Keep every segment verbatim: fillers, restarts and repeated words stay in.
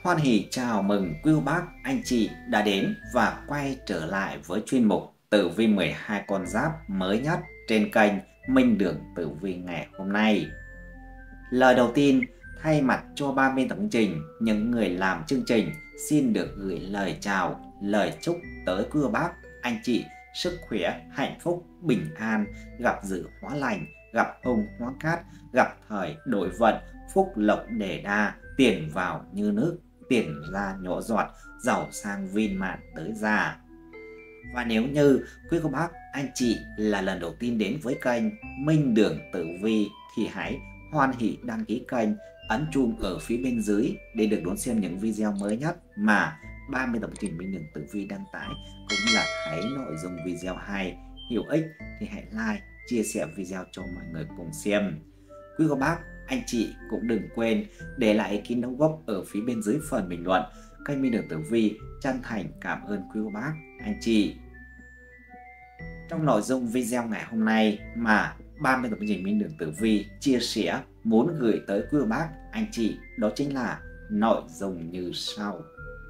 Hoan hỉ chào mừng quý cô bác, anh chị đã đến và quay trở lại với chuyên mục Tử vi mười hai con giáp mới nhất trên kênh Minh Đường Tử Vi ngày hôm nay. Lời đầu tiên, thay mặt cho ban biên tập chương trình, những người làm chương trình xin được gửi lời chào, lời chúc tới quý cô bác, anh chị sức khỏe, hạnh phúc, bình an, gặp dự hóa lành, gặp hung hóa cát, gặp thời đổi vận, phúc lộc đề đa, tiền vào như nước, tiền ra nhỏ giọt, giàu sang viên mãn tới già. Và nếu như quý cô bác, anh chị là lần đầu tiên đến với kênh Minh Đường Tử Vi thì hãy hoan hỉ đăng ký kênh, ấn chuông ở phía bên dưới để được đón xem những video mới nhất mà ban biên tập chương trình Minh Đường Tử Vi đăng tải, cũng là thấy nội dung video hay, hữu ích thì hãy like, chia sẻ video cho mọi người cùng xem. Quý cô bác, anh chị cũng đừng quên để lại ý kiến đóng góp ở phía bên dưới phần bình luận. Kênh Minh Đường Tử Vi chân thành cảm ơn quý cô bác, anh chị. Trong nội dung video ngày hôm nay mà ban biên tập chương trình Minh Đường Tử Vi chia sẻ muốn gửi tới quý cô bác, anh chị, đó chính là nội dung như sau.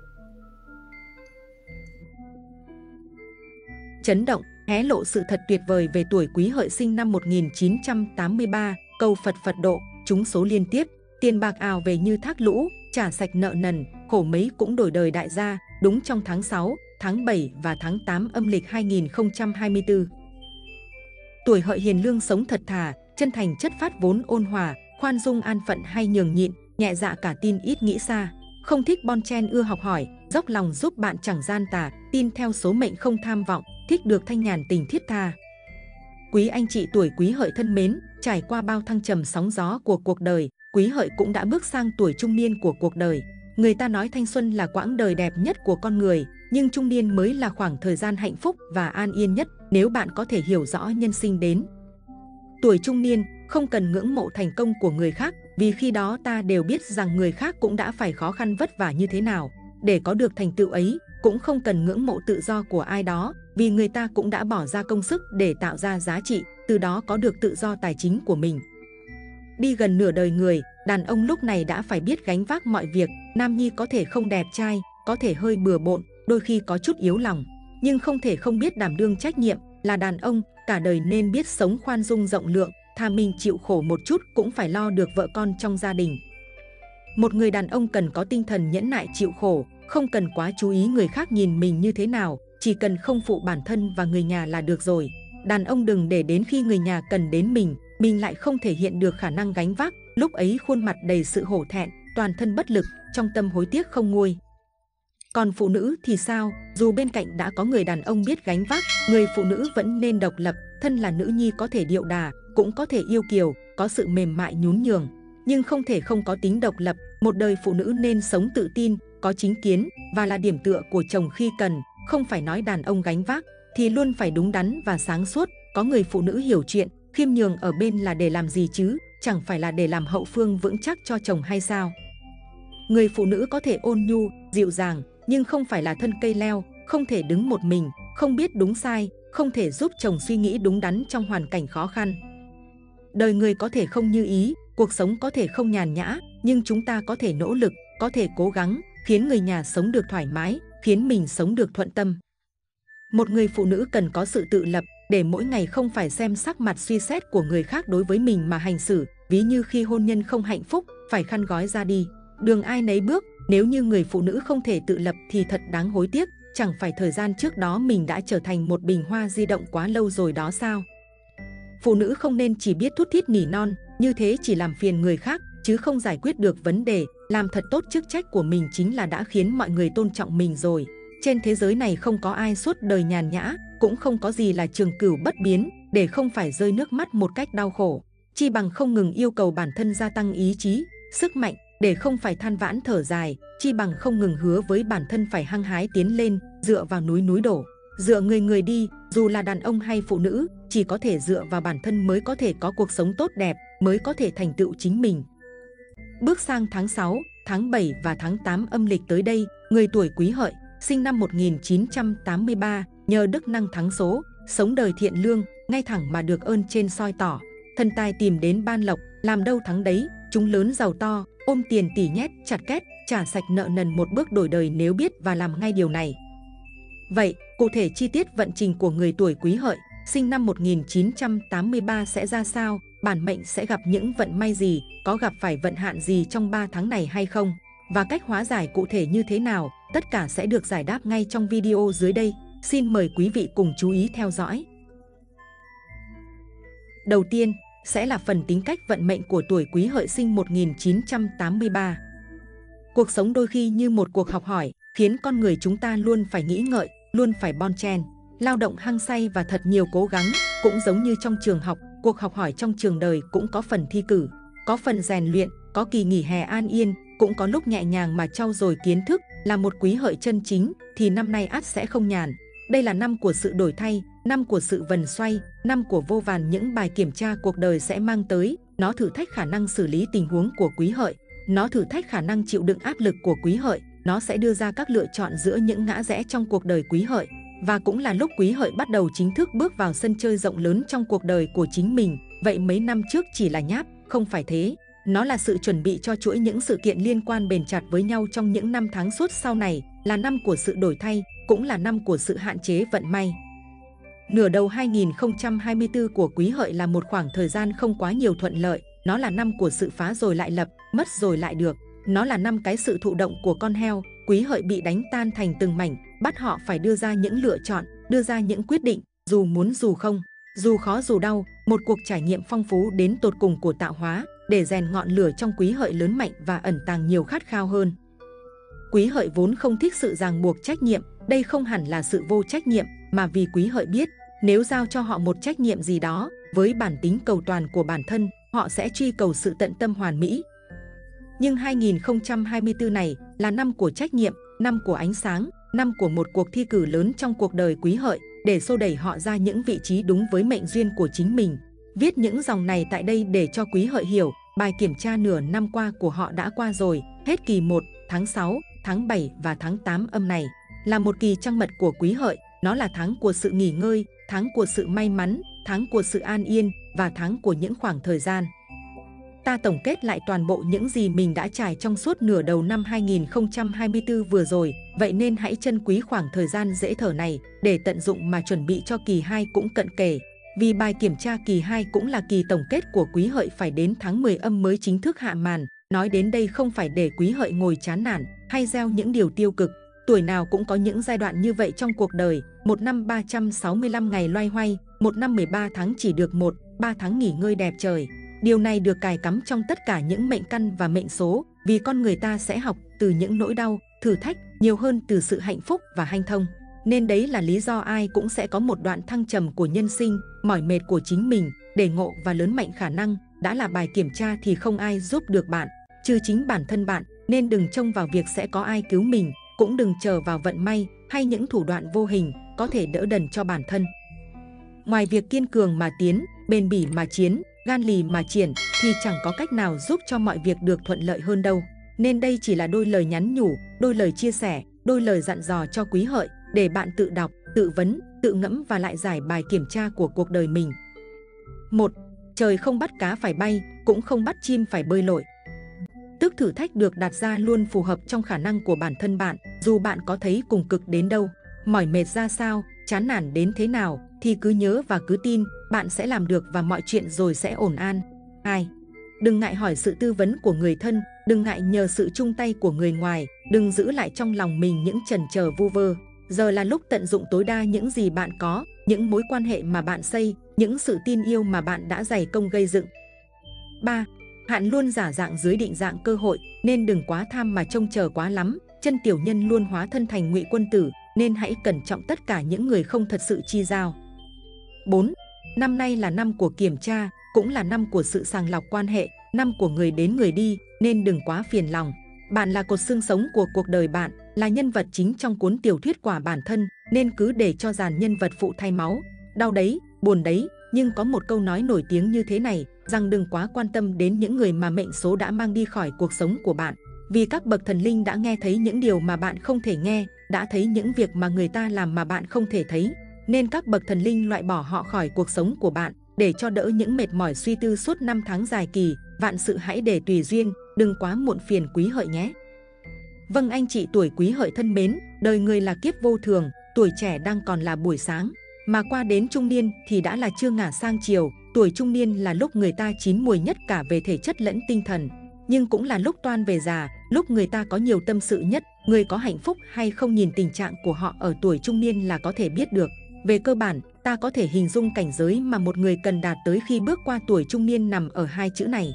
Chấn động, hé lộ sự thật tuyệt vời về tuổi Quý Hợi sinh năm một nghìn chín trăm tám mươi ba, cầu Phật Phật độ, trúng số liên tiếp, tiền bạc ào về như thác lũ, trả sạch nợ nần, khổ mấy cũng đổi đời đại gia, đúng trong tháng sáu, tháng bảy và tháng tám âm lịch hai nghìn không trăm hai mươi tư. Tuổi Hợi hiền lương sống thật thà, chân thành chất phát vốn ôn hòa, khoan dung an phận hay nhường nhịn, nhẹ dạ cả tin ít nghĩ xa, không thích bon chen ưa học hỏi, dốc lòng giúp bạn chẳng gian tà, tin theo số mệnh không tham vọng, thích được thanh nhàn tình thiết tha. Quý anh chị tuổi Quý Hợi thân mến, trải qua bao thăng trầm sóng gió của cuộc đời, Quý Hợi cũng đã bước sang tuổi trung niên của cuộc đời. Người ta nói thanh xuân là quãng đời đẹp nhất của con người, nhưng trung niên mới là khoảng thời gian hạnh phúc và an yên nhất nếu bạn có thể hiểu rõ nhân sinh đến. Tuổi trung niên không cần ngưỡng mộ thành công của người khác, vì khi đó ta đều biết rằng người khác cũng đã phải khó khăn vất vả như thế nào để có được thành tựu ấy. Cũng không cần ngưỡng mộ tự do của ai đó, vì người ta cũng đã bỏ ra công sức để tạo ra giá trị, từ đó có được tự do tài chính của mình. Đi gần nửa đời người, đàn ông lúc này đã phải biết gánh vác mọi việc. Nam nhi có thể không đẹp trai, có thể hơi bừa bộn, đôi khi có chút yếu lòng, nhưng không thể không biết đảm đương trách nhiệm. Là đàn ông, cả đời nên biết sống khoan dung rộng lượng, thà mình chịu khổ một chút cũng phải lo được vợ con trong gia đình. Một người đàn ông cần có tinh thần nhẫn nại chịu khổ, không cần quá chú ý người khác nhìn mình như thế nào, chỉ cần không phụ bản thân và người nhà là được rồi. Đàn ông đừng để đến khi người nhà cần đến mình, mình lại không thể hiện được khả năng gánh vác, lúc ấy khuôn mặt đầy sự hổ thẹn, toàn thân bất lực, trong tâm hối tiếc không nguôi. Còn phụ nữ thì sao? Dù bên cạnh đã có người đàn ông biết gánh vác, người phụ nữ vẫn nên độc lập. Thân là nữ nhi có thể điệu đà, cũng có thể yêu kiều, có sự mềm mại nhún nhường, nhưng không thể không có tính độc lập. Một đời phụ nữ nên sống tự tin, có chính kiến và là điểm tựa của chồng khi cần. Không phải nói đàn ông gánh vác thì luôn phải đúng đắn và sáng suốt. Có người phụ nữ hiểu chuyện, khiêm nhường ở bên là để làm gì chứ, chẳng phải là để làm hậu phương vững chắc cho chồng hay sao? Người phụ nữ có thể ôn nhu, dịu dàng, nhưng không phải là thân cây leo, không thể đứng một mình, không biết đúng sai, không thể giúp chồng suy nghĩ đúng đắn trong hoàn cảnh khó khăn. Đời người có thể không như ý, cuộc sống có thể không nhàn nhã, nhưng chúng ta có thể nỗ lực, có thể cố gắng, khiến người nhà sống được thoải mái, khiến mình sống được thuận tâm. Một người phụ nữ cần có sự tự lập, để mỗi ngày không phải xem sắc mặt suy xét của người khác đối với mình mà hành xử. Ví như khi hôn nhân không hạnh phúc, phải khăn gói ra đi, đường ai nấy bước. Nếu như người phụ nữ không thể tự lập thì thật đáng hối tiếc. Chẳng phải thời gian trước đó mình đã trở thành một bình hoa di động quá lâu rồi đó sao? Phụ nữ không nên chỉ biết thút thít nỉ non, như thế chỉ làm phiền người khác, chứ không giải quyết được vấn đề. Làm thật tốt chức trách của mình chính là đã khiến mọi người tôn trọng mình rồi. Trên thế giới này không có ai suốt đời nhàn nhã, cũng không có gì là trường cửu bất biến, để không phải rơi nước mắt một cách đau khổ. Chi bằng không ngừng yêu cầu bản thân gia tăng ý chí, sức mạnh, để không phải than vãn thở dài. Chi bằng không ngừng hứa với bản thân phải hăng hái tiến lên, dựa vào núi núi đổ, dựa người người đi. Dù là đàn ông hay phụ nữ, chỉ có thể dựa vào bản thân mới có thể có cuộc sống tốt đẹp, mới có thể thành tựu chính mình. Bước sang tháng sáu, tháng bảy và tháng tám âm lịch tới đây, người tuổi Quý Hợi sinh năm một nghìn chín trăm tám mươi ba, nhờ đức năng thắng số, sống đời thiện lương, ngay thẳng mà được ơn trên soi tỏ. Thần tài tìm đến ban lộc, làm đâu thắng đấy, chúng lớn giàu to, ôm tiền tỷ nhét chặt két, trả sạch nợ nần một bước đổi đời nếu biết và làm ngay điều này. Vậy, cụ thể chi tiết vận trình của người tuổi Quý Hợi, sinh năm một nghìn chín trăm tám mươi ba sẽ ra sao? Bản mệnh sẽ gặp những vận may gì? Có gặp phải vận hạn gì trong ba tháng này hay không? Và cách hóa giải cụ thể như thế nào? Tất cả sẽ được giải đáp ngay trong video dưới đây. Xin mời quý vị cùng chú ý theo dõi. Đầu tiên, sẽ là phần tính cách vận mệnh của tuổi Quý Hợi sinh một nghìn chín trăm tám mươi ba. Cuộc sống đôi khi như một cuộc học hỏi, khiến con người chúng ta luôn phải nghĩ ngợi, luôn phải bon chen, lao động hăng say và thật nhiều cố gắng. Cũng giống như trong trường học, cuộc học hỏi trong trường đời cũng có phần thi cử, có phần rèn luyện, có kỳ nghỉ hè an yên, cũng có lúc nhẹ nhàng mà trau dồi kiến thức. Là một Quý Hợi chân chính thì năm nay ắt sẽ không nhàn. Đây là năm của sự đổi thay, năm của sự vần xoay, năm của vô vàn những bài kiểm tra cuộc đời sẽ mang tới. Nó thử thách khả năng xử lý tình huống của Quý Hợi, nó thử thách khả năng chịu đựng áp lực của Quý Hợi. Nó sẽ đưa ra các lựa chọn giữa những ngã rẽ trong cuộc đời Quý Hợi. Và cũng là lúc Quý Hợi bắt đầu chính thức bước vào sân chơi rộng lớn trong cuộc đời của chính mình. Vậy mấy năm trước chỉ là nháp, không phải thế. Nó là sự chuẩn bị cho chuỗi những sự kiện liên quan bền chặt với nhau trong những năm tháng suốt sau này. Là năm của sự đổi thay, cũng là năm của sự hạn chế vận may. Nửa đầu hai nghìn không trăm hai mươi tư của Quý Hợi là một khoảng thời gian không quá nhiều thuận lợi. Nó là năm của sự phá rồi lại lập, mất rồi lại được. Nó là năm cái sự thụ động của con heo. Quý Hợi bị đánh tan thành từng mảnh, bắt họ phải đưa ra những lựa chọn, đưa ra những quyết định, dù muốn dù không, dù khó dù đau. Một cuộc trải nghiệm phong phú đến tột cùng của tạo hóa, để rèn ngọn lửa trong Quý Hợi lớn mạnh và ẩn tàng nhiều khát khao hơn. Quý Hợi vốn không thích sự ràng buộc trách nhiệm. Đây không hẳn là sự vô trách nhiệm, mà vì Quý Hợi biết, nếu giao cho họ một trách nhiệm gì đó, với bản tính cầu toàn của bản thân, họ sẽ truy cầu sự tận tâm hoàn mỹ. Nhưng hai nghìn không trăm hai mươi tư này là năm của trách nhiệm, năm của ánh sáng, năm của một cuộc thi cử lớn trong cuộc đời Quý Hợi, để xô đẩy họ ra những vị trí đúng với mệnh duyên của chính mình. Viết những dòng này tại đây để cho Quý Hợi hiểu, bài kiểm tra nửa năm qua của họ đã qua rồi. Hết kỳ một, tháng sáu, tháng bảy và tháng tám âm này là một kỳ trăng mật của Quý Hợi. Nó là tháng của sự nghỉ ngơi, tháng của sự may mắn, tháng của sự an yên và tháng của những khoảng thời gian. Ta tổng kết lại toàn bộ những gì mình đã trải trong suốt nửa đầu năm hai nghìn không trăm hai mươi tư vừa rồi. Vậy nên hãy trân quý khoảng thời gian dễ thở này để tận dụng mà chuẩn bị cho kỳ hai cũng cận kề. Vì bài kiểm tra kỳ hai cũng là kỳ tổng kết của Quý Hợi, phải đến tháng mười âm mới chính thức hạ màn. Nói đến đây không phải để Quý Hợi ngồi chán nản hay gieo những điều tiêu cực. Tuổi nào cũng có những giai đoạn như vậy trong cuộc đời. Một năm ba trăm sáu mươi lăm ngày loay hoay, một năm mười ba tháng chỉ được một, ba tháng nghỉ ngơi đẹp trời. Điều này được cài cắm trong tất cả những mệnh căn và mệnh số, vì con người ta sẽ học từ những nỗi đau, thử thách nhiều hơn từ sự hạnh phúc và hanh thông. Nên đấy là lý do ai cũng sẽ có một đoạn thăng trầm của nhân sinh, mỏi mệt của chính mình, để ngộ và lớn mạnh khả năng. Đã là bài kiểm tra thì không ai giúp được bạn, trừ chính bản thân bạn, nên đừng trông vào việc sẽ có ai cứu mình, cũng đừng chờ vào vận may hay những thủ đoạn vô hình có thể đỡ đần cho bản thân. Ngoài việc kiên cường mà tiến, bền bỉ mà chiến, gan lì mà triển, thì chẳng có cách nào giúp cho mọi việc được thuận lợi hơn đâu. Nên đây chỉ là đôi lời nhắn nhủ, đôi lời chia sẻ, đôi lời dặn dò cho Quý Hợi, để bạn tự đọc, tự vấn, tự ngẫm và lại giải bài kiểm tra của cuộc đời mình. một. Trời không bắt cá phải bay, cũng không bắt chim phải bơi lội. Tức thử thách được đặt ra luôn phù hợp trong khả năng của bản thân bạn. Dù bạn có thấy cùng cực đến đâu, mỏi mệt ra sao, chán nản đến thế nào, thì cứ nhớ và cứ tin, bạn sẽ làm được và mọi chuyện rồi sẽ ổn an. hai. Đừng ngại hỏi sự tư vấn của người thân, đừng ngại nhờ sự chung tay của người ngoài, đừng giữ lại trong lòng mình những chần chờ vu vơ. Giờ là lúc tận dụng tối đa những gì bạn có, những mối quan hệ mà bạn xây, những sự tin yêu mà bạn đã dày công gây dựng. ba. Hạn luôn giả dạng dưới định dạng cơ hội, nên đừng quá tham mà trông chờ quá lắm. Chân tiểu nhân luôn hóa thân thành ngụy quân tử, nên hãy cẩn trọng tất cả những người không thật sự chi giao. bốn. Năm nay là năm của kiểm tra, cũng là năm của sự sàng lọc quan hệ, năm của người đến người đi, nên đừng quá phiền lòng. Bạn là cột xương sống của cuộc đời bạn, là nhân vật chính trong cuốn tiểu thuyết Quả Bản Thân, nên cứ để cho dàn nhân vật phụ thay máu. Đau đấy, buồn đấy, nhưng có một câu nói nổi tiếng như thế này, rằng đừng quá quan tâm đến những người mà mệnh số đã mang đi khỏi cuộc sống của bạn. Vì các bậc thần linh đã nghe thấy những điều mà bạn không thể nghe, đã thấy những việc mà người ta làm mà bạn không thể thấy. Nên các bậc thần linh loại bỏ họ khỏi cuộc sống của bạn, để cho đỡ những mệt mỏi suy tư suốt năm tháng dài kỳ. Vạn sự hãy để tùy duyên, đừng quá muộn phiền Quý Hợi nhé. Vâng anh chị tuổi Quý Hợi thân mến, đời người là kiếp vô thường, tuổi trẻ đang còn là buổi sáng, mà qua đến trung niên thì đã là trưa ngả sang chiều. Tuổi trung niên là lúc người ta chín mùi nhất cả về thể chất lẫn tinh thần, nhưng cũng là lúc toan về già, lúc người ta có nhiều tâm sự nhất. Người có hạnh phúc hay không nhìn tình trạng của họ ở tuổi trung niên là có thể biết được. Về cơ bản, ta có thể hình dung cảnh giới mà một người cần đạt tới khi bước qua tuổi trung niên nằm ở hai chữ này.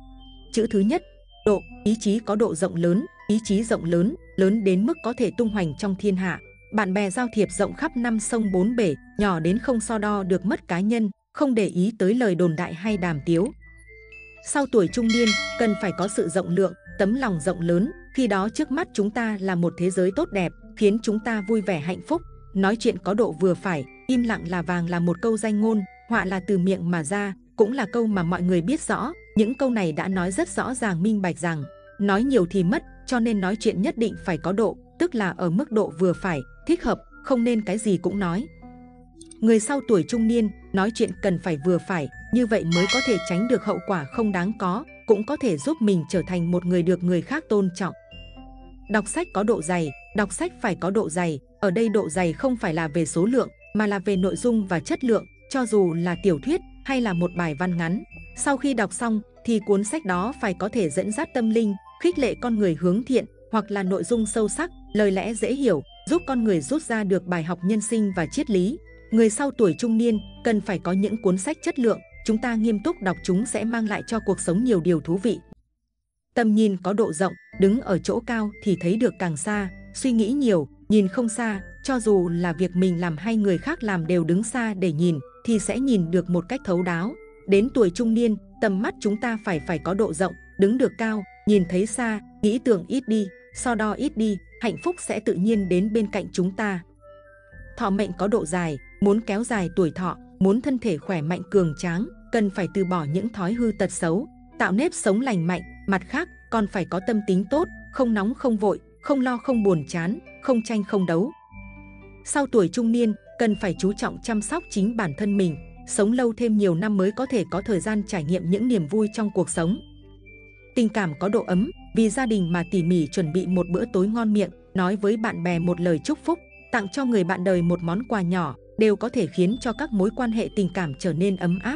Chữ thứ nhất, độ, ý chí có độ rộng lớn, ý chí rộng lớn, lớn đến mức có thể tung hoành trong thiên hạ. Bạn bè giao thiệp rộng khắp năm sông bốn bể, nhỏ đến không so đo được mất cá nhân, không để ý tới lời đồn đại hay đàm tiếu. Sau tuổi trung niên, cần phải có sự rộng lượng, tấm lòng rộng lớn, khi đó trước mắt chúng ta là một thế giới tốt đẹp, khiến chúng ta vui vẻ hạnh phúc. Nói chuyện có độ vừa phải, im lặng là vàng là một câu danh ngôn, họa là từ miệng mà ra, cũng là câu mà mọi người biết rõ. Những câu này đã nói rất rõ ràng minh bạch rằng, nói nhiều thì mất, cho nên nói chuyện nhất định phải có độ, tức là ở mức độ vừa phải, thích hợp, không nên cái gì cũng nói. Người sau tuổi trung niên, nói chuyện cần phải vừa phải, như vậy mới có thể tránh được hậu quả không đáng có, cũng có thể giúp mình trở thành một người được người khác tôn trọng. Đọc sách có độ dày, đọc sách phải có độ dày, ở đây độ dày không phải là về số lượng, mà là về nội dung và chất lượng, cho dù là tiểu thuyết hay là một bài văn ngắn. Sau khi đọc xong thì cuốn sách đó phải có thể dẫn dắt tâm linh, khích lệ con người hướng thiện, hoặc là nội dung sâu sắc, lời lẽ dễ hiểu, giúp con người rút ra được bài học nhân sinh và triết lý. Người sau tuổi trung niên cần phải có những cuốn sách chất lượng, chúng ta nghiêm túc đọc chúng sẽ mang lại cho cuộc sống nhiều điều thú vị. Tầm nhìn có độ rộng, đứng ở chỗ cao thì thấy được càng xa, suy nghĩ nhiều, nhìn không xa, cho dù là việc mình làm hay người khác làm đều đứng xa để nhìn, thì sẽ nhìn được một cách thấu đáo. Đến tuổi trung niên, tầm mắt chúng ta phải phải có độ rộng, đứng được cao, nhìn thấy xa, nghĩ tưởng ít đi, so đo ít đi, hạnh phúc sẽ tự nhiên đến bên cạnh chúng ta. Thọ mệnh có độ dài, muốn kéo dài tuổi thọ, muốn thân thể khỏe mạnh cường tráng, cần phải từ bỏ những thói hư tật xấu, tạo nếp sống lành mạnh. Mặt khác, còn phải có tâm tính tốt, không nóng không vội, không lo không buồn chán, không tranh không đấu. Sau tuổi trung niên, cần phải chú trọng chăm sóc chính bản thân mình, sống lâu thêm nhiều năm mới có thể có thời gian trải nghiệm những niềm vui trong cuộc sống. Tình cảm có độ ấm, vì gia đình mà tỉ mỉ chuẩn bị một bữa tối ngon miệng, nói với bạn bè một lời chúc phúc, tặng cho người bạn đời một món quà nhỏ, đều có thể khiến cho các mối quan hệ tình cảm trở nên ấm áp.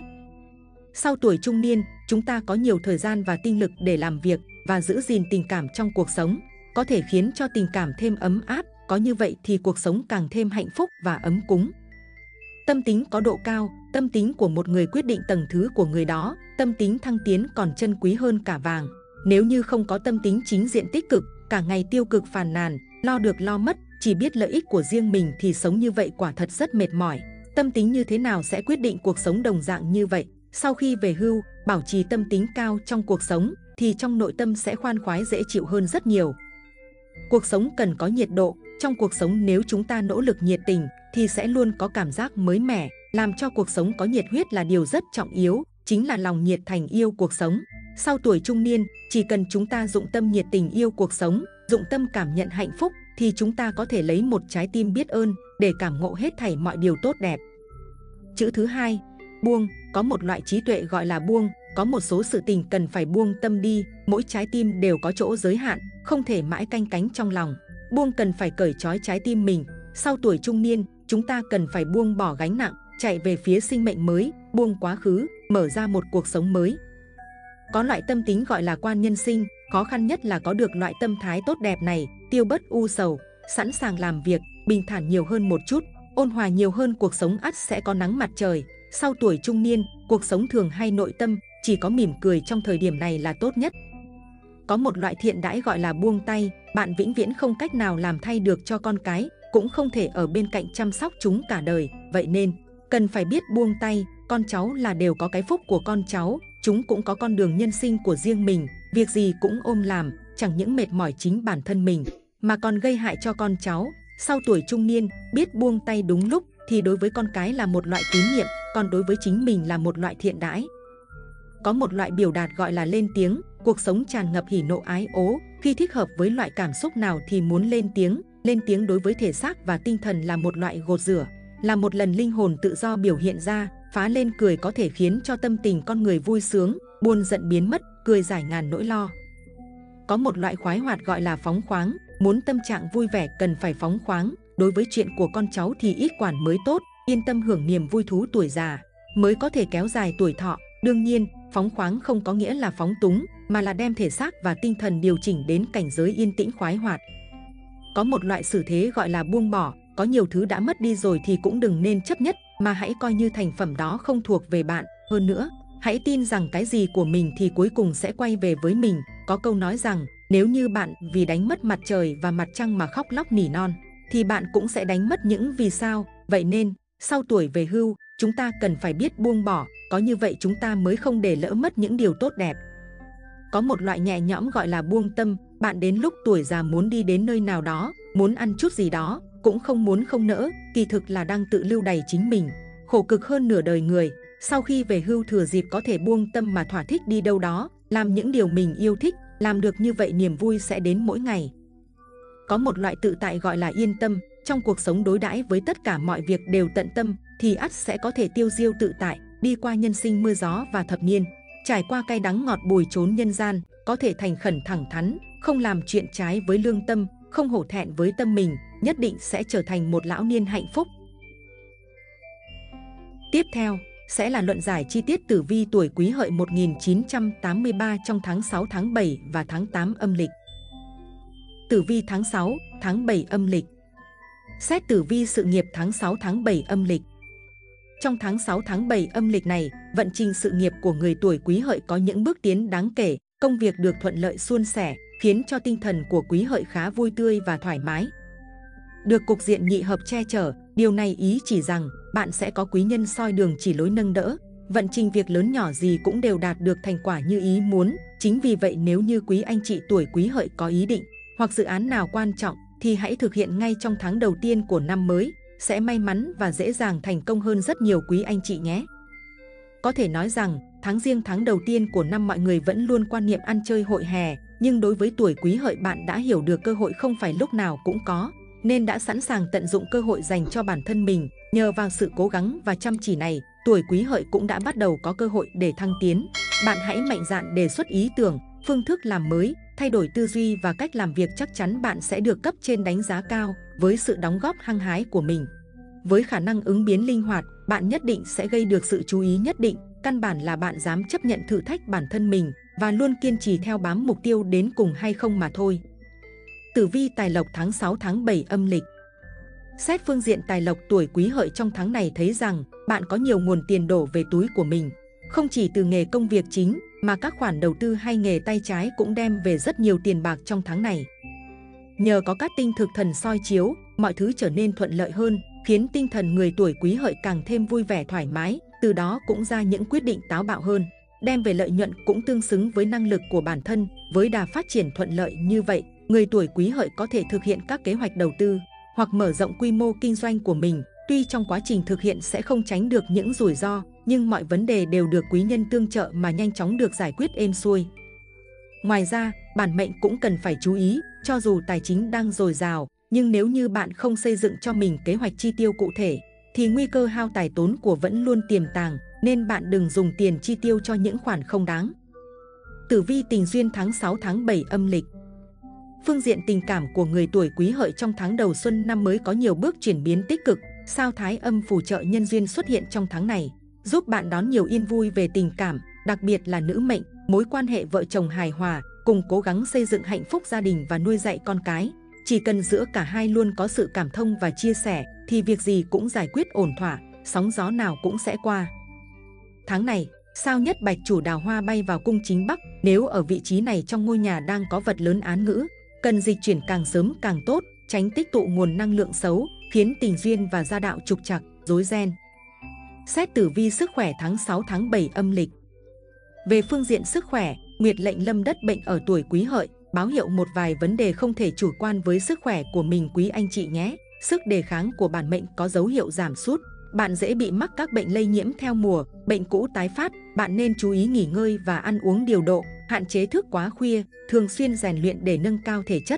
Sau tuổi trung niên, chúng ta có nhiều thời gian và tinh lực để làm việc và giữ gìn tình cảm trong cuộc sống, có thể khiến cho tình cảm thêm ấm áp, có như vậy thì cuộc sống càng thêm hạnh phúc và ấm cúng. Tâm tính có độ cao, tâm tính của một người quyết định tầng thứ của người đó, tâm tính thăng tiến còn chân quý hơn cả vàng. Nếu như không có tâm tính chính diện tích cực, cả ngày tiêu cực phàn nàn, lo được lo mất, chỉ biết lợi ích của riêng mình thì sống như vậy quả thật rất mệt mỏi. Tâm tính như thế nào sẽ quyết định cuộc sống đồng dạng như vậy. Sau khi về hưu, bảo trì tâm tính cao trong cuộc sống thì trong nội tâm sẽ khoan khoái dễ chịu hơn rất nhiều. Cuộc sống cần có nhiệt độ, trong cuộc sống nếu chúng ta nỗ lực nhiệt tình thì sẽ luôn có cảm giác mới mẻ, làm cho cuộc sống có nhiệt huyết là điều rất trọng yếu, chính là lòng nhiệt thành yêu cuộc sống. Sau tuổi trung niên, chỉ cần chúng ta dụng tâm nhiệt tình yêu cuộc sống, dụng tâm cảm nhận hạnh phúc thì chúng ta có thể lấy một trái tim biết ơn để cảm ngộ hết thảy mọi điều tốt đẹp. Chữ thứ hai, buông, có một loại trí tuệ gọi là buông, có một số sự tình cần phải buông tâm đi, mỗi trái tim đều có chỗ giới hạn, không thể mãi canh cánh trong lòng. Buông cần phải cởi trói trái tim mình. Sau tuổi trung niên, chúng ta cần phải buông bỏ gánh nặng, chạy về phía sinh mệnh mới, buông quá khứ, mở ra một cuộc sống mới. Có loại tâm tính gọi là quan nhân sinh, khó khăn nhất là có được loại tâm thái tốt đẹp này, tiêu bớt u sầu, sẵn sàng làm việc, bình thản nhiều hơn một chút, ôn hòa nhiều hơn, cuộc sống ắt sẽ có nắng mặt trời. Sau tuổi trung niên, cuộc sống thường hay nội tâm, chỉ có mỉm cười trong thời điểm này là tốt nhất. Có một loại thiện đãi gọi là buông tay, bạn vĩnh viễn không cách nào làm thay được cho con cái, cũng không thể ở bên cạnh chăm sóc chúng cả đời, vậy nên cần phải biết buông tay. Con cháu là đều có cái phúc của con cháu, chúng cũng có con đường nhân sinh của riêng mình, việc gì cũng ôm làm, chẳng những mệt mỏi chính bản thân mình mà còn gây hại cho con cháu. Sau tuổi trung niên, biết buông tay đúng lúc thì đối với con cái là một loại tín nhiệm, còn đối với chính mình là một loại thiện đãi. Có một loại biểu đạt gọi là lên tiếng, cuộc sống tràn ngập hỉ nộ ái ố, khi thích hợp với loại cảm xúc nào thì muốn lên tiếng. Lên tiếng đối với thể xác và tinh thần là một loại gột rửa, là một lần linh hồn tự do biểu hiện ra. Phá lên cười có thể khiến cho tâm tình con người vui sướng, buồn giận biến mất, cười giải ngàn nỗi lo. Có một loại khoái hoạt gọi là phóng khoáng, muốn tâm trạng vui vẻ cần phải phóng khoáng, đối với chuyện của con cháu thì ít quản mới tốt, yên tâm hưởng niềm vui thú tuổi già, mới có thể kéo dài tuổi thọ. Đương nhiên, phóng khoáng không có nghĩa là phóng túng, mà là đem thể xác và tinh thần điều chỉnh đến cảnh giới yên tĩnh khoái hoạt. Có một loại xử thế gọi là buông bỏ, có nhiều thứ đã mất đi rồi thì cũng đừng nên chấp nhất, mà hãy coi như thành phẩm đó không thuộc về bạn. Hơn nữa, hãy tin rằng cái gì của mình thì cuối cùng sẽ quay về với mình. Có câu nói rằng, nếu như bạn vì đánh mất mặt trời và mặt trăng mà khóc lóc nỉ non, thì bạn cũng sẽ đánh mất những vì sao. Vậy nên, sau tuổi về hưu, chúng ta cần phải biết buông bỏ, có như vậy chúng ta mới không để lỡ mất những điều tốt đẹp. Có một loại nhẹ nhõm gọi là buông tâm, bạn đến lúc tuổi già muốn đi đến nơi nào đó, muốn ăn chút gì đó, cũng không muốn không nỡ, kỳ thực là đang tự lưu đày chính mình. Khổ cực hơn nửa đời người, sau khi về hưu thừa dịp có thể buông tâm mà thỏa thích đi đâu đó, làm những điều mình yêu thích, làm được như vậy niềm vui sẽ đến mỗi ngày. Có một loại tự tại gọi là yên tâm, trong cuộc sống đối đãi với tất cả mọi việc đều tận tâm, thì ắt sẽ có thể tiêu diêu tự tại, đi qua nhân sinh mưa gió và thập niên, trải qua cay đắng ngọt bùi trốn nhân gian, có thể thành khẩn thẳng thắn, không làm chuyện trái với lương tâm, không hổ thẹn với tâm mình, nhất định sẽ trở thành một lão niên hạnh phúc. Tiếp theo sẽ là luận giải chi tiết tử vi tuổi Quý Hợi một nghìn chín trăm tám mươi ba trong tháng sáu, tháng bảy và tháng tám âm lịch. Tử vi tháng sáu, tháng bảy âm lịch. Xét tử vi sự nghiệp tháng sáu, tháng bảy âm lịch. Trong tháng sáu, tháng bảy âm lịch này, vận trình sự nghiệp của người tuổi Quý Hợi có những bước tiến đáng kể, công việc được thuận lợi suôn sẻ, khiến cho tinh thần của Quý Hợi khá vui tươi và thoải mái. Được cục diện nhị hợp che chở, điều này ý chỉ rằng bạn sẽ có quý nhân soi đường chỉ lối nâng đỡ, vận trình việc lớn nhỏ gì cũng đều đạt được thành quả như ý muốn. Chính vì vậy nếu như quý anh chị tuổi Quý Hợi có ý định hoặc dự án nào quan trọng thì hãy thực hiện ngay trong tháng đầu tiên của năm mới, sẽ may mắn và dễ dàng thành công hơn rất nhiều quý anh chị nhé. Có thể nói rằng, tháng Giêng tháng đầu tiên của năm mọi người vẫn luôn quan niệm ăn chơi hội hè, nhưng đối với tuổi Quý Hợi bạn đã hiểu được cơ hội không phải lúc nào cũng có, nên đã sẵn sàng tận dụng cơ hội dành cho bản thân mình. Nhờ vào sự cố gắng và chăm chỉ này, tuổi Quý Hợi cũng đã bắt đầu có cơ hội để thăng tiến. Bạn hãy mạnh dạn đề xuất ý tưởng, phương thức làm mới, thay đổi tư duy và cách làm việc, chắc chắn bạn sẽ được cấp trên đánh giá cao với sự đóng góp hăng hái của mình. Với khả năng ứng biến linh hoạt, bạn nhất định sẽ gây được sự chú ý nhất định, căn bản là bạn dám chấp nhận thử thách bản thân mình và luôn kiên trì theo bám mục tiêu đến cùng hay không mà thôi. Tử vi tài lộc tháng sáu, tháng bảy âm lịch. Xét phương diện tài lộc, tuổi Quý Hợi trong tháng này thấy rằng bạn có nhiều nguồn tiền đổ về túi của mình. Không chỉ từ nghề công việc chính mà các khoản đầu tư hay nghề tay trái cũng đem về rất nhiều tiền bạc trong tháng này. Nhờ có các tinh thực thần soi chiếu, mọi thứ trở nên thuận lợi hơn, khiến tinh thần người tuổi Quý Hợi càng thêm vui vẻ thoải mái, từ đó cũng ra những quyết định táo bạo hơn, đem về lợi nhuận cũng tương xứng với năng lực của bản thân. Với đà phát triển thuận lợi như vậy, người tuổi Quý Hợi có thể thực hiện các kế hoạch đầu tư hoặc mở rộng quy mô kinh doanh của mình. Tuy trong quá trình thực hiện sẽ không tránh được những rủi ro, nhưng mọi vấn đề đều được quý nhân tương trợ mà nhanh chóng được giải quyết êm xuôi. Ngoài ra, bản mệnh cũng cần phải chú ý, cho dù tài chính đang dồi dào, nhưng nếu như bạn không xây dựng cho mình kế hoạch chi tiêu cụ thể, thì nguy cơ hao tài tốn của vẫn luôn tiềm tàng, nên bạn đừng dùng tiền chi tiêu cho những khoản không đáng. Tử vi tình duyên tháng sáu, tháng bảy âm lịch. Phương diện tình cảm của người tuổi Quý Hợi trong tháng đầu xuân năm mới có nhiều bước chuyển biến tích cực. Sao Thái Âm phù trợ nhân duyên xuất hiện trong tháng này, giúp bạn đón nhiều yên vui về tình cảm, đặc biệt là nữ mệnh, mối quan hệ vợ chồng hài hòa, cùng cố gắng xây dựng hạnh phúc gia đình và nuôi dạy con cái. Chỉ cần giữa cả hai luôn có sự cảm thông và chia sẻ, thì việc gì cũng giải quyết ổn thỏa, sóng gió nào cũng sẽ qua. Tháng này, sao Nhất Bạch chủ đào hoa bay vào cung chính Bắc, nếu ở vị trí này trong ngôi nhà đang có vật lớn án ngữ, cần dịch chuyển càng sớm càng tốt, tránh tích tụ nguồn năng lượng xấu, khiến tình duyên và gia đạo trục trặc, rối ren. Xét tử vi sức khỏe tháng sáu, tháng bảy âm lịch. Về phương diện sức khỏe, Nguyệt lệnh lâm đất bệnh ở tuổi Quý Hợi, báo hiệu một vài vấn đề không thể chủ quan với sức khỏe của mình quý anh chị nhé. Sức đề kháng của bản mệnh có dấu hiệu giảm sút, bạn dễ bị mắc các bệnh lây nhiễm theo mùa, bệnh cũ tái phát. Bạn nên chú ý nghỉ ngơi và ăn uống điều độ, hạn chế thức quá khuya, thường xuyên rèn luyện để nâng cao thể chất.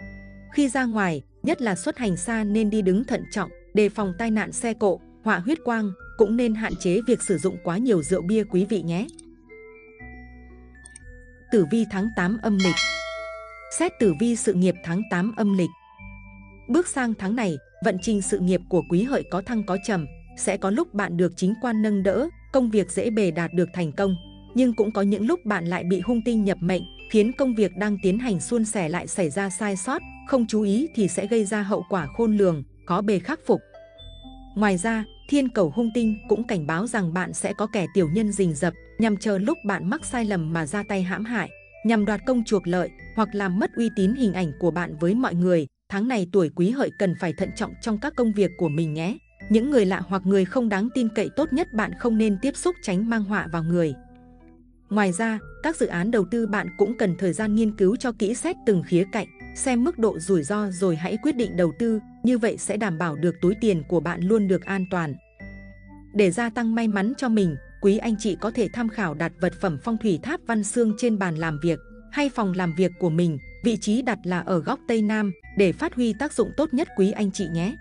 Khi ra ngoài, nhất là xuất hành xa nên đi đứng thận trọng, đề phòng tai nạn xe cộ, họa huyết quang, cũng nên hạn chế việc sử dụng quá nhiều rượu bia quý vị nhé. Tử vi tháng tám âm lịch. Xét tử vi sự nghiệp tháng tám âm lịch. Bước sang tháng này, vận trình sự nghiệp của Quý Hợi có thăng có trầm, sẽ có lúc bạn được chính quan nâng đỡ, công việc dễ bề đạt được thành công. Nhưng cũng có những lúc bạn lại bị hung tinh nhập mệnh, khiến công việc đang tiến hành suôn sẻ lại xảy ra sai sót, không chú ý thì sẽ gây ra hậu quả khôn lường, khó bề khắc phục. Ngoài ra, thiên cầu hung tinh cũng cảnh báo rằng bạn sẽ có kẻ tiểu nhân rình rập, nhằm chờ lúc bạn mắc sai lầm mà ra tay hãm hại, nhằm đoạt công chuộc lợi hoặc làm mất uy tín hình ảnh của bạn với mọi người. Tháng này tuổi Quý Hợi cần phải thận trọng trong các công việc của mình nhé. Những người lạ hoặc người không đáng tin cậy tốt nhất bạn không nên tiếp xúc, tránh mang họa vào người. Ngoài ra, các dự án đầu tư bạn cũng cần thời gian nghiên cứu cho kỹ, xét từng khía cạnh, xem mức độ rủi ro rồi hãy quyết định đầu tư, như vậy sẽ đảm bảo được túi tiền của bạn luôn được an toàn. Để gia tăng may mắn cho mình, quý anh chị có thể tham khảo đặt vật phẩm phong thủy tháp Văn Xương trên bàn làm việc hay phòng làm việc của mình, vị trí đặt là ở góc Tây Nam để phát huy tác dụng tốt nhất quý anh chị nhé.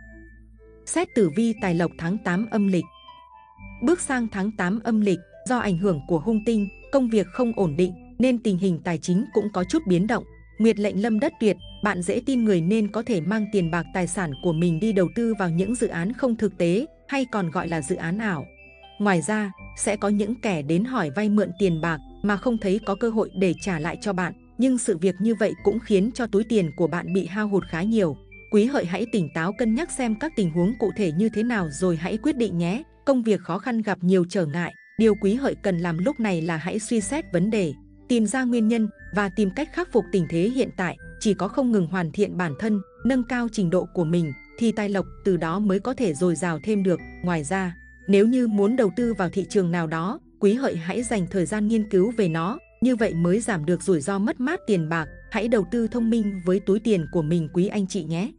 Xét tử vi tài lộc tháng tám âm lịch. Bước sang tháng tám âm lịch, do ảnh hưởng của hung tinh, công việc không ổn định nên tình hình tài chính cũng có chút biến động. Nguyệt lệnh lâm đất tuyệt, bạn dễ tin người nên có thể mang tiền bạc tài sản của mình đi đầu tư vào những dự án không thực tế hay còn gọi là dự án ảo. Ngoài ra, sẽ có những kẻ đến hỏi vay mượn tiền bạc mà không thấy có cơ hội để trả lại cho bạn, nhưng sự việc như vậy cũng khiến cho túi tiền của bạn bị hao hụt khá nhiều. Quý Hợi hãy tỉnh táo cân nhắc xem các tình huống cụ thể như thế nào rồi hãy quyết định nhé. Công việc khó khăn gặp nhiều trở ngại, điều Quý Hợi cần làm lúc này là hãy suy xét vấn đề, tìm ra nguyên nhân và tìm cách khắc phục tình thế hiện tại. Chỉ có không ngừng hoàn thiện bản thân, nâng cao trình độ của mình thì tài lộc từ đó mới có thể dồi dào thêm được. Ngoài ra, nếu như muốn đầu tư vào thị trường nào đó, Quý Hợi hãy dành thời gian nghiên cứu về nó, như vậy mới giảm được rủi ro mất mát tiền bạc. Hãy đầu tư thông minh với túi tiền của mình quý anh chị nhé.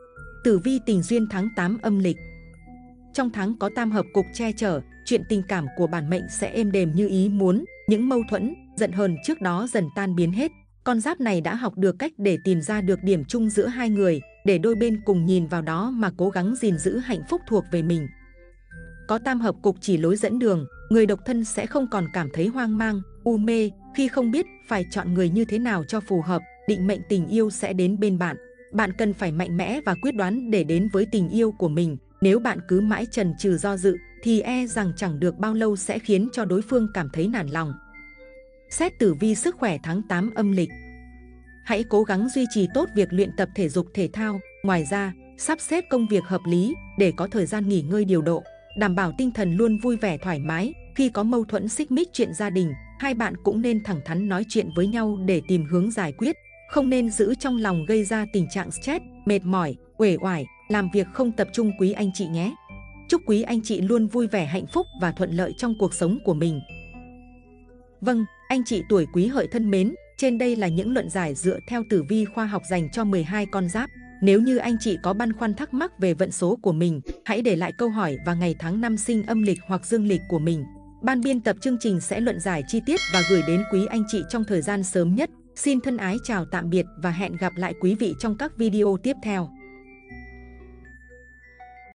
Tử vi tình duyên tháng tám âm lịch. Trong tháng có tam hợp cục che chở, chuyện tình cảm của bản mệnh sẽ êm đềm như ý muốn, những mâu thuẫn, giận hờn trước đó dần tan biến hết. Con giáp này đã học được cách để tìm ra được điểm chung giữa hai người, để đôi bên cùng nhìn vào đó mà cố gắng gìn giữ hạnh phúc thuộc về mình. Có tam hợp cục chỉ lối dẫn đường, người độc thân sẽ không còn cảm thấy hoang mang, u mê khi không biết phải chọn người như thế nào cho phù hợp. Định mệnh tình yêu sẽ đến bên bạn. Bạn cần phải mạnh mẽ và quyết đoán để đến với tình yêu của mình. Nếu bạn cứ mãi chần chừ do dự thì e rằng chẳng được bao lâu sẽ khiến cho đối phương cảm thấy nản lòng. Xét tử vi sức khỏe tháng tám âm lịch. Hãy cố gắng duy trì tốt việc luyện tập thể dục thể thao. Ngoài ra, sắp xếp công việc hợp lý để có thời gian nghỉ ngơi điều độ, đảm bảo tinh thần luôn vui vẻ thoải mái. Khi có mâu thuẫn xích mích chuyện gia đình, hai bạn cũng nên thẳng thắn nói chuyện với nhau để tìm hướng giải quyết, không nên giữ trong lòng gây ra tình trạng stress, mệt mỏi, uể oải, làm việc không tập trung quý anh chị nhé. Chúc quý anh chị luôn vui vẻ, hạnh phúc và thuận lợi trong cuộc sống của mình. Vâng, anh chị tuổi Quý Hợi thân mến, trên đây là những luận giải dựa theo tử vi khoa học dành cho mười hai con giáp. Nếu như anh chị có băn khoăn thắc mắc về vận số của mình, hãy để lại câu hỏi và ngày tháng năm sinh âm lịch hoặc dương lịch của mình. Ban biên tập chương trình sẽ luận giải chi tiết và gửi đến quý anh chị trong thời gian sớm nhất. Xin thân ái chào tạm biệt và hẹn gặp lại quý vị trong các video tiếp theo.